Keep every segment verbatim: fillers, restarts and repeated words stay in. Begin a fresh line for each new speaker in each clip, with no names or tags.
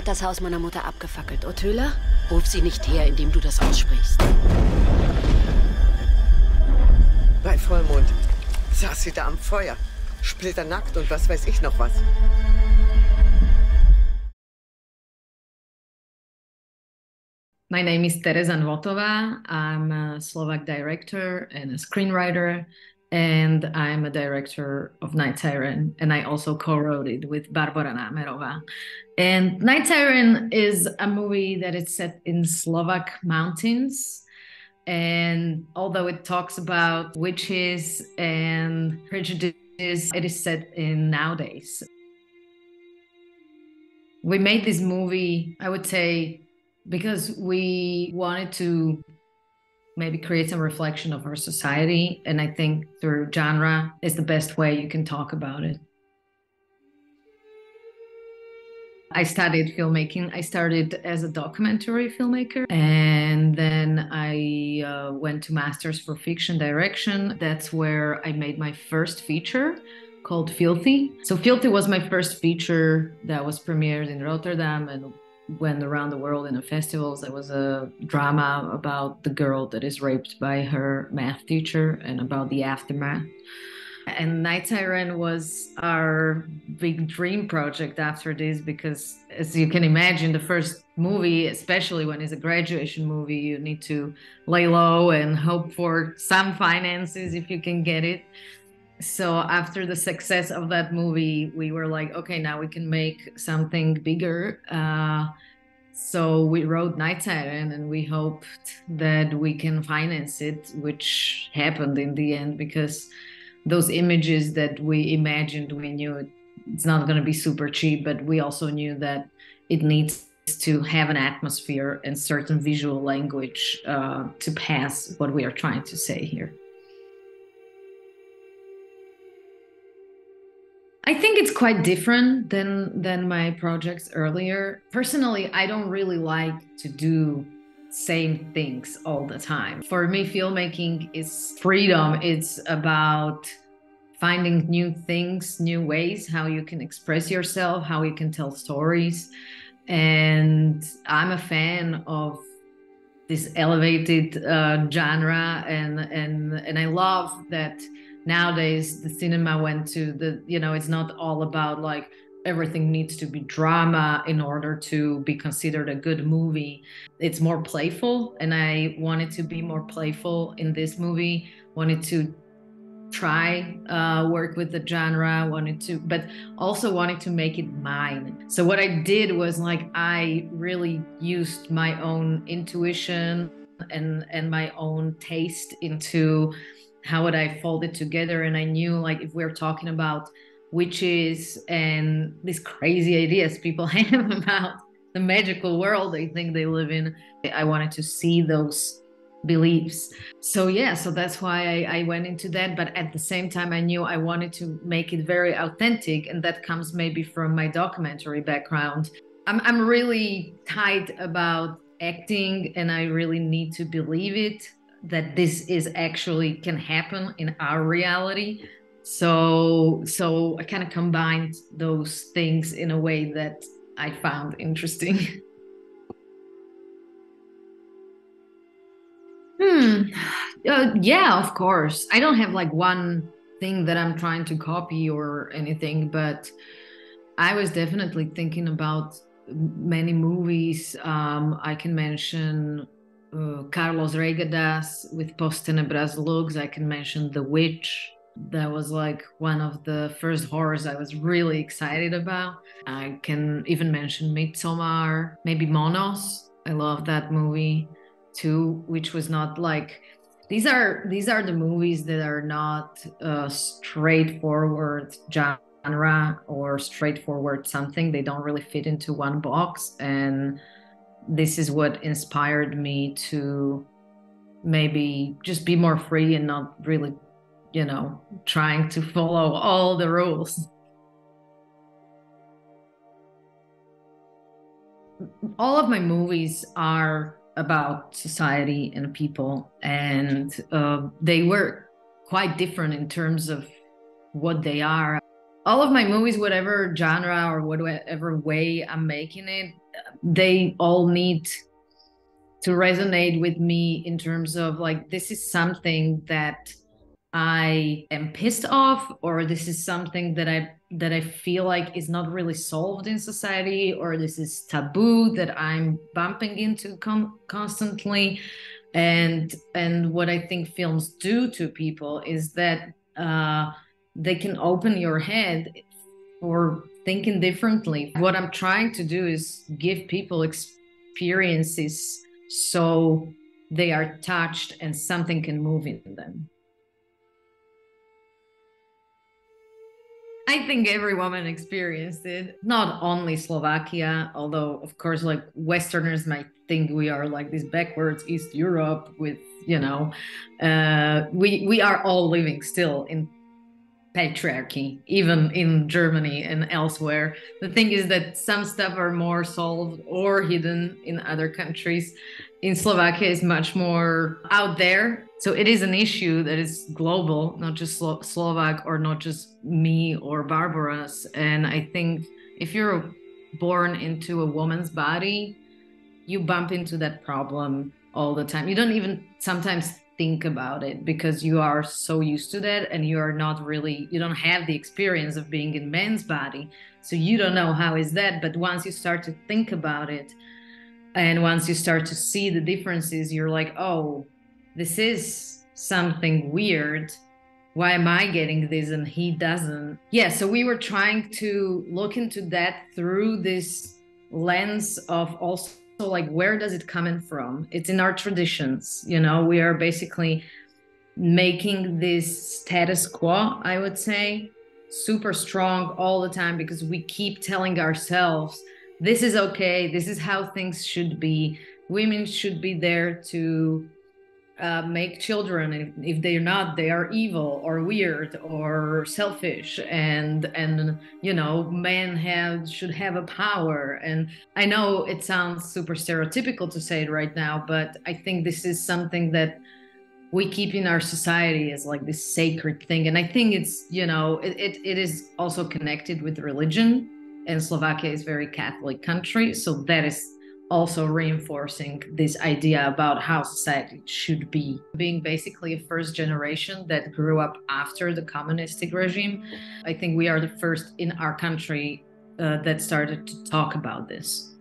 hat das Haus meiner Mutter abgefackelt. Otöla, ruf sie nicht her, indem du das aussprichst.
Bei Vollmond saß sie da am Feuer, splitternackt und was weiß ich noch was.
My name is Tereza Nvotova. I'm a Slovak director and a screenwriter, and I'm a director of Night Siren, and I also co-wrote it with Barbara Namerova. And Night Siren is a movie that is set in Slovak mountains, and although it talks about witches and prejudice, it is set in nowadays. We made this movie, I would say, because we wanted to maybe create some reflection of our society. And I think through genre is the best way you can talk about it. I studied filmmaking. I started as a documentary filmmaker, and then I uh, went to Masters for Fiction Direction. That's where I made my first feature called Filthy. So Filthy was my first feature that was premiered in Rotterdam and went around the world in the festivals. There was a drama about the girl that is raped by her math teacher and about the aftermath. And Night Siren was our big dream project after this, because as you can imagine, the first movie, especially when it's a graduation movie, you need to lay low and hope for some finances if you can get it. So after the success of that movie, we were like, okay, now we can make something bigger. Uh, so we wrote Night Siren, and we hoped that we can finance it, which happened in the end, because those images that we imagined, we knew it's not going to be super cheap, but we also knew that it needs to have an atmosphere and certain visual language uh, to pass what we are trying to say here. I think it's quite different than than my projects earlier. Personally, I don't really like to do same things all the time. For me, filmmaking is freedom. It's about finding new things, new ways, how you can express yourself, how you can tell stories. And I'm a fan of this elevated uh, genre, and and and I love that nowadays the cinema went to the, you know, it's not all about like everything needs to be drama in order to be considered a good movie. It's more playful, and I wanted to be more playful in this movie, wanted to try uh, work with the genre, wanted to, but also wanted to make it mine. So what I did was like, I really used my own intuition and, and my own taste into how would I fold it together. And I knew like, if we're talking about witches and these crazy ideas people have about the magical world they think they live in, I wanted to see those beliefs. So yeah, so that's why I, I went into that. But at the same time, I knew I wanted to make it very authentic. And that comes maybe from my documentary background. I'm, I'm really tight about acting, and I really need to believe it, that this is actually can happen in our reality. So, so I kind of combined those things in a way that I found interesting. Hmm. Uh, yeah, of course. I don't have like one thing that I'm trying to copy or anything, but I was definitely thinking about many movies. Um, I can mention uh, Carlos Reigadas with Post Tenebras Lux. I can mention The Witch. That was like one of the first horrors I was really excited about. I can even mention Midsommar, maybe Monos. I love that movie too, which was not like, these are these are the movies that are not uh, straightforward genre or straightforward something. They don't really fit into one box, and this is what inspired me to maybe just be more free and not really, you know, trying to follow all the rules. All of my movies are about society and people, and uh, they were quite different in terms of what they are. All of my movies, whatever genre or whatever way I'm making it, they all need to resonate with me in terms of like, this is something that I am pissed off, or this is something that I that I feel like is not really solved in society, or this is taboo that I'm bumping into con- constantly. And and what I think films do to people is that uh, they can open your head for thinking differently. What I'm trying to do is give people experiences so they are touched and something can move in them. I think every woman experienced it, not only Slovakia, although of course like Westerners might think we are like this backwards East Europe with, you know, uh, we, we are all living still in patriarchy, even in Germany and elsewhere. The thing is that some stuff are more solved or hidden in other countries. In Slovakia, it's much more out there. So it is an issue that is global, not just Slo- Slovak or not just me or Barbara's. And I think if you're born into a woman's body, you bump into that problem all the time. You don't even sometimes think about it because you are so used to that, and you are not really, you don't have the experience of being in men's body. So you don't know how is that. But once you start to think about it, and once you start to see the differences, you're like, oh, this is something weird. Why am I getting this and he doesn't? Yeah, so we were trying to look into that through this lens of also like, where does it come in from? It's in our traditions. You know, we are basically making this status quo, I would say, super strong all the time because we keep telling ourselves, this is okay, this is how things should be. Women should be there to uh, make children. If, if they're not, they are evil or weird or selfish. And and you know, men have should have a power. And I know it sounds super stereotypical to say it right now, but I think this is something that we keep in our society as like this sacred thing. And I think it's, you know, it, it, it is also connected with religion. And Slovakia is a very Catholic country. So that is also reinforcing this idea about how society should be. Being basically a first generation that grew up after the communistic regime, I think we are the first in our country uh, that started to talk about this.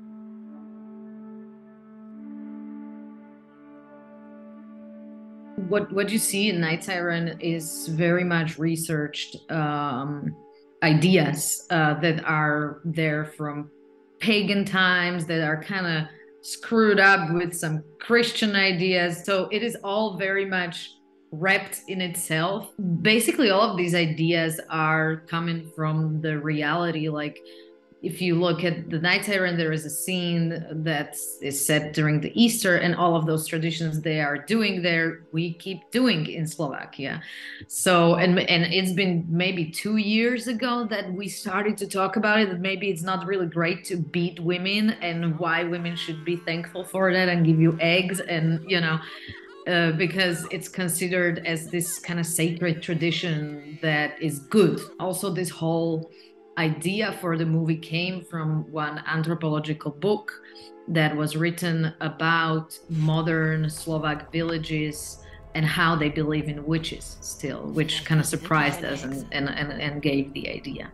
What, what you see in Night Siren is very much researched um, ideas uh, that are there from pagan times, that are kind of screwed up with some Christian ideas. So it is all very much wrapped in itself. Basically, all of these ideas are coming from the reality. Like, if you look at the Night Siren, there is a scene that is set during the Easter, and all of those traditions they are doing there, we keep doing in Slovakia. So, and and it's been maybe two years ago that we started to talk about it, that maybe it's not really great to beat women, and why women should be thankful for that and give you eggs, and, you know, uh, because it's considered as this kind of sacred tradition that is good. Also, this whole idea for the movie came from one anthropological book that was written about modern Slovak villages and how they believe in witches still, which kind of surprised us and, and, and, and gave the idea.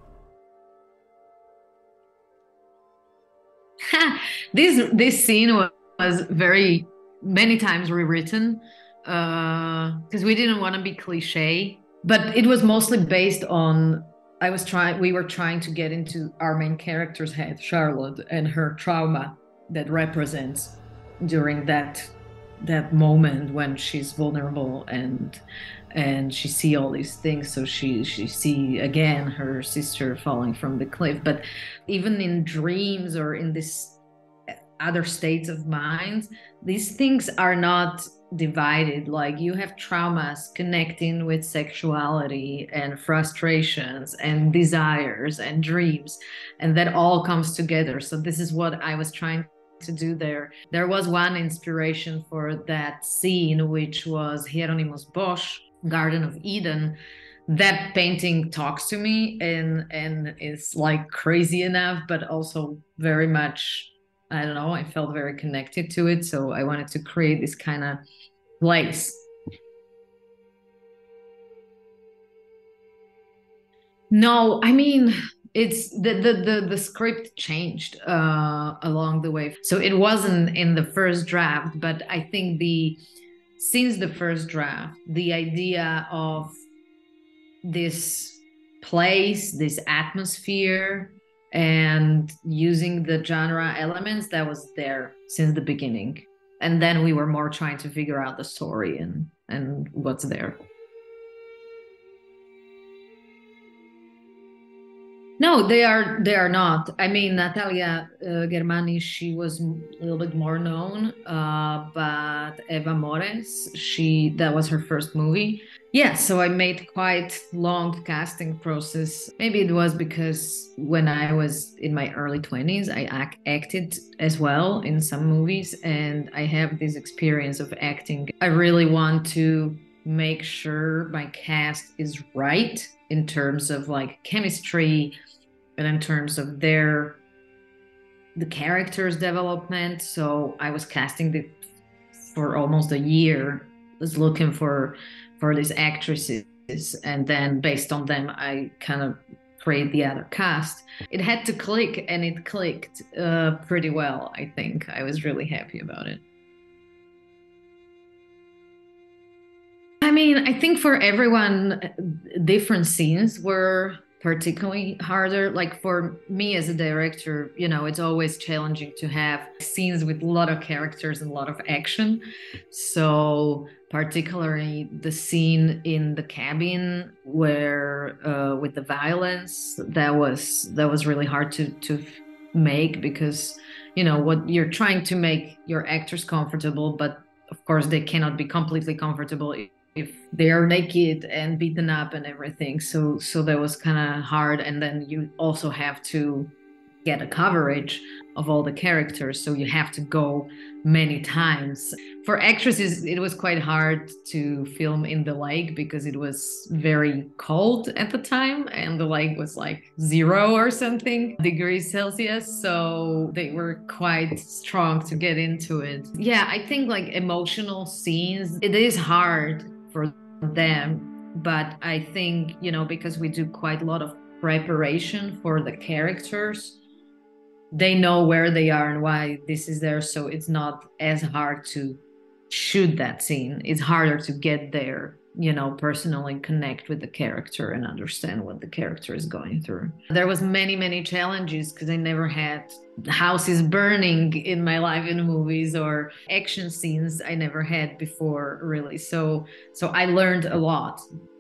this this scene was very many times rewritten because uh, we didn't want to be cliche, but it was mostly based on I was trying, we were trying to get into our main character's head, Charlotte, and her trauma that represents during that that moment when she's vulnerable and and she see all these things. So she she see again her sister falling from the cliff. But even in dreams or in this other states of mind, these things are not divided. Like, you have traumas connecting with sexuality and frustrations and desires and dreams, and that all comes together. So this is what I was trying to do there. There was one inspiration for that scene, which was Hieronymus Bosch, Garden of Eden, that painting talks to me and and is like crazy enough, but also very much, I don't know, I felt very connected to it. So I wanted to create this kind of place. No, I mean, it's the the the, the script changed uh, along the way. So it wasn't in the first draft, but I think the since the first draft, the idea of this place, this atmosphere, and using the genre elements, that was there since the beginning. And then we were more trying to figure out the story and and what's there. No, they are they are not. I mean, Natalia uh, Germani, she was a little bit more known, uh, but Eva Mores, she that was her first movie. Yeah, so I made quite long casting process. Maybe it was because when I was in my early twenties, I act, acted as well in some movies, and I have this experience of acting. I really want to make sure my cast is right in terms of like chemistry and in terms of their the characters development. So I was casting the, for almost a year, was looking for for these actresses, and then based on them I kind of create the other cast. It had to click, and it clicked uh, pretty well. I think I was really happy about it. I mean, I think for everyone, different scenes were particularly harder. Like for me as a director, you know, it's always challenging to have scenes with a lot of characters and a lot of action. So particularly the scene in the cabin where uh, with the violence, that was that was really hard to to make, because you know what, you're trying to make your actors comfortable, but of course they cannot be completely comfortable if they are naked and beaten up and everything. So so that was kind of hard. And then you also have to get a coverage of all the characters, so you have to go many times. For actresses, it was quite hard to film in the lake because it was very cold at the time, and the lake was like zero or something degrees Celsius, so they were quite strong to get into it. Yeah, I think like emotional scenes, it is hard for them, but I think, you know, because we do quite a lot of preparation for the characters, they know where they are and why this is there, so it's not as hard to shoot that scene. It's harder to get there, you know, personally connect with the character and understand what the character is going through. There was many many challenges because I never had houses burning in my life in movies, or action scenes I never had before, really. So so I learned a lot.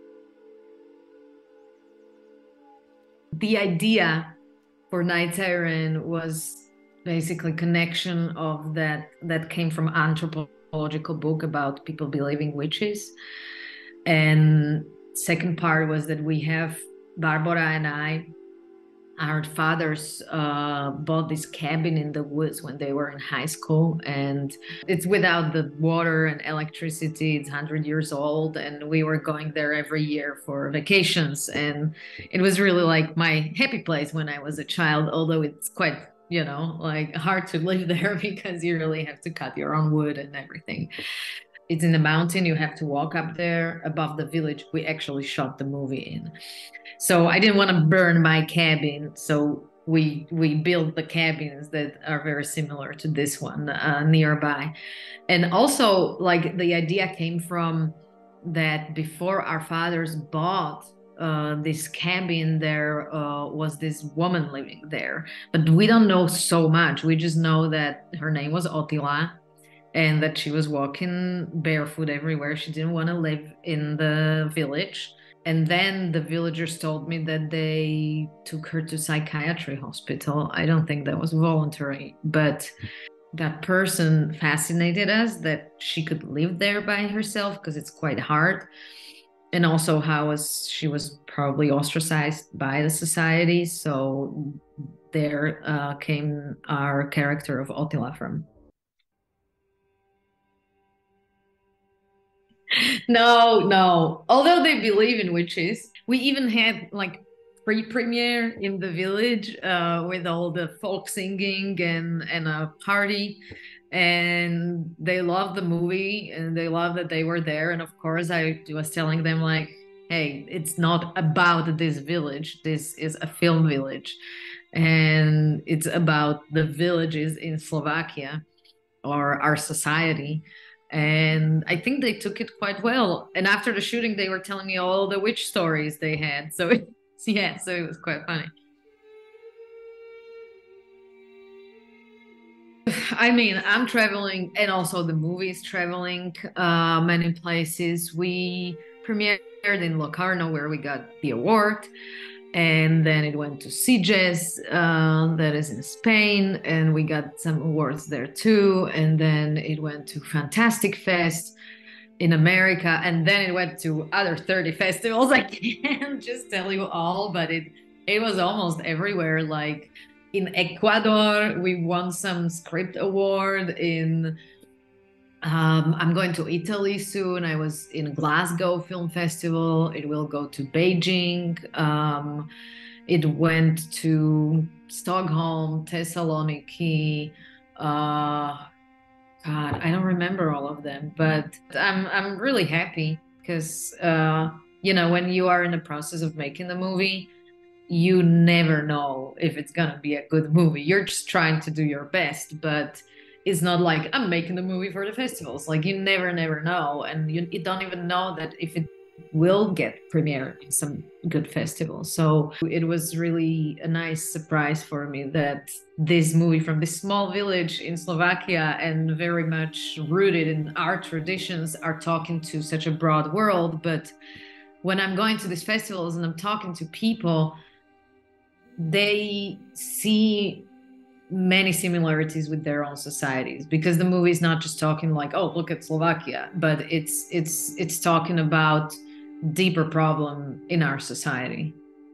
The idea for Night Siren was basically connection of that that came from anthropological book about people believing witches. And second part was that we have Barbara and I, our fathers uh, bought this cabin in the woods when they were in high school, and it's without the water and electricity. It's one hundred years old, and we were going there every year for vacations, and it was really like my happy place when I was a child, although it's quite, you know, like hard to live there because you really have to cut your own wood and everything. It's in the mountain, you have to walk up there above the village we actually shot the movie in. So I didn't want to burn my cabin, so we we built the cabins that are very similar to this one uh, nearby. And also, like, the idea came from that before our fathers bought uh, this cabin, there uh, was this woman living there, but we don't know so much. We just know that her name was Otila, and that she was walking barefoot everywhere. She didn't want to live in the village. And then the villagers told me that they took her to psychiatry hospital. I don't think that was voluntary, but that person fascinated us, that she could live there by herself, because it's quite hard. And also how was she was probably ostracized by the society. So there uh, came our character of Otila from. No, no. Although they believe in witches, we even had like pre-premiere in the village uh, with all the folk singing and and a party, and they loved the movie and they loved that they were there. And of course, I was telling them like, "Hey, it's not about this village. This is a film village, and it's about the villages in Slovakia or our society." And I think they took it quite well. And after the shooting, they were telling me all the witch stories they had. So it's, yeah, so it was quite funny. I mean, I'm traveling, and also the movie is traveling uh, many places. We premiered in Locarno, where we got the award, and then it went to Sitges, uh, that is in Spain, and we got some awards there too. And then it went to Fantastic Fest in America, and then it went to other thirty festivals. I can't just tell you all, but it it was almost everywhere. Like in Ecuador, we won some script award. In um, I'm going to Italy soon. I was in Glasgow Film Festival. It will go to Beijing. Um, it went to Stockholm, Thessaloniki. Uh, God, I don't remember all of them, but I'm I'm really happy because uh, you know, when you are in the process of making the movie, you never know if it's gonna be a good movie. You're just trying to do your best, but it's not like I'm making the movie for the festivals. Like you never, never know, and you, you don't even know that if it will get premiered in some good festivals. So it was really a nice surprise for me that this movie from this small village in Slovakia and very much rooted in our traditions are talking to such a broad world. But when I'm going to these festivals and I'm talking to people, they see many similarities with their own societies, because the movie is not just talking like, oh, look at Slovakia, but it's it's it's talking about deeper problem in our society.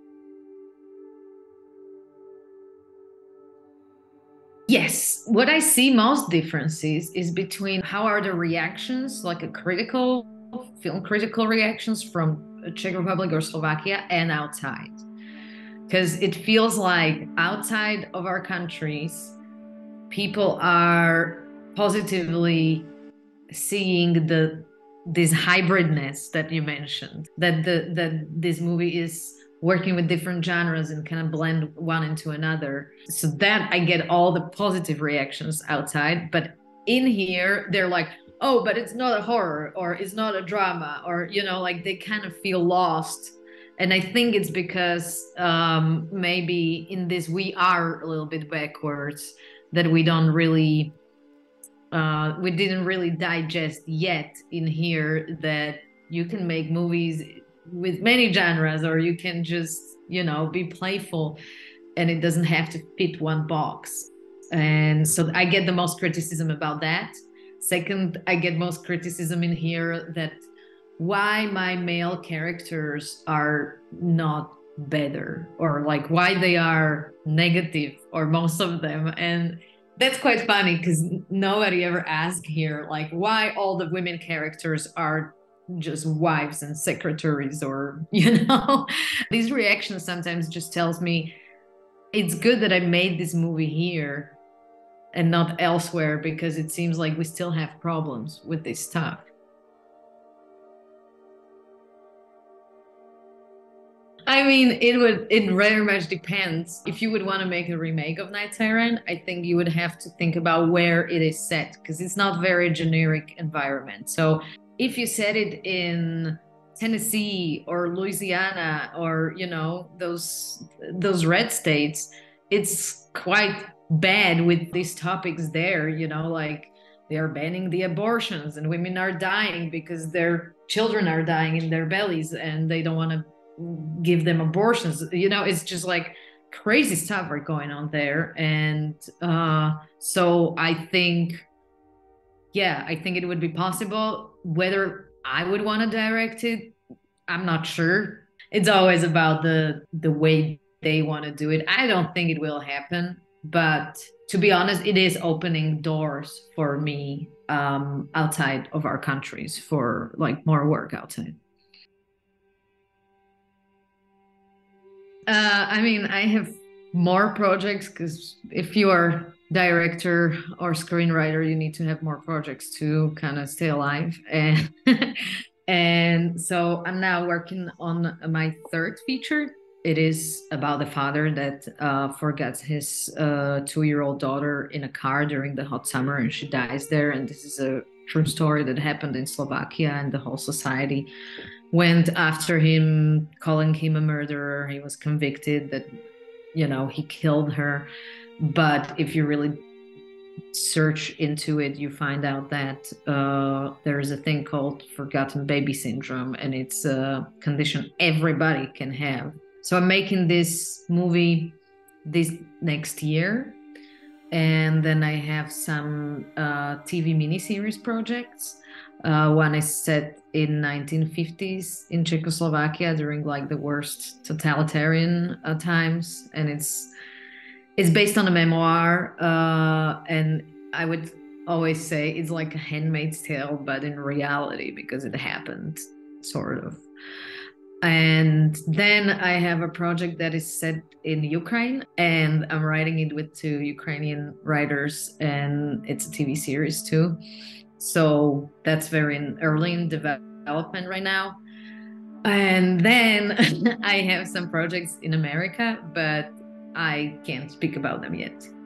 Yes, what I see most differences is between how are the reactions, like a critical film critical reactions from Czech Republic or Slovakia, and outside. Because it feels like outside of our countries, people are positively seeing the this hybridness that you mentioned, that the that this movie is working with different genres and kind of blend one into another. So that I get all the positive reactions outside, but in here they're like, oh, but it's not a horror, or it's not a drama, or you know, like they kind of feel lost. And I think it's because um, maybe in this we are a little bit backwards, that we don't really, uh, we didn't really digest yet in here that you can make movies with many genres, or you can just, you know, be playful and it doesn't have to fit one box. And so I get the most criticism about that. Second, I get most criticism in here that why my male characters are not better, or like why they are negative, or most of them. And that's quite funny because nobody ever asked here like why all the women characters are just wives and secretaries, or you know. These reactions sometimes just tells me it's good that I made this movie here and not elsewhere, because it seems like we still have problems with this stuff. I mean, it would, it very much depends. If you would want to make a remake of Night Siren, I think you would have to think about where it is set, because it's not very generic environment. So if you set it in Tennessee or Louisiana, or, you know, those, those red states, it's quite bad with these topics there, you know, like they are banning the abortions and women are dying because their children are dying in their bellies and they don't want to give them abortions. You know, it's just like crazy stuff are going on there. And uh, so I think, yeah, I think it would be possible. Whether I would want to direct it, I'm not sure. It's always about the the way they want to do it. I don't think it will happen, but to be honest, it is opening doors for me um, outside of our countries for like more work outside. Uh, I mean, I have more projects because if you are director or screenwriter, you need to have more projects to kind of stay alive. And and so I'm now working on my third feature. It is about the father that uh, forgets his uh, two-year-old daughter in a car during the hot summer, and she dies there. And this is a true story that happened in Slovakia, and the whole society went after him, calling him a murderer. He was convicted that, you know, he killed her. But if you really search into it, you find out that uh, there is a thing called forgotten baby syndrome, and it's a condition everybody can have. So I'm making this movie this next year. And then I have some uh, T V miniseries projects. Uh, one is set in nineteen fifties in Czechoslovakia during like the worst totalitarian uh, times, and it's it's based on a memoir. Uh, and I would always say it's like a Handmaid's Tale, but in reality, because it happened, sort of. And then I have a project that is set in Ukraine, and I'm writing it with two Ukrainian writers, and it's a T V series too. So that's very early in development right now. And then I have some projects in America, but I can't speak about them yet.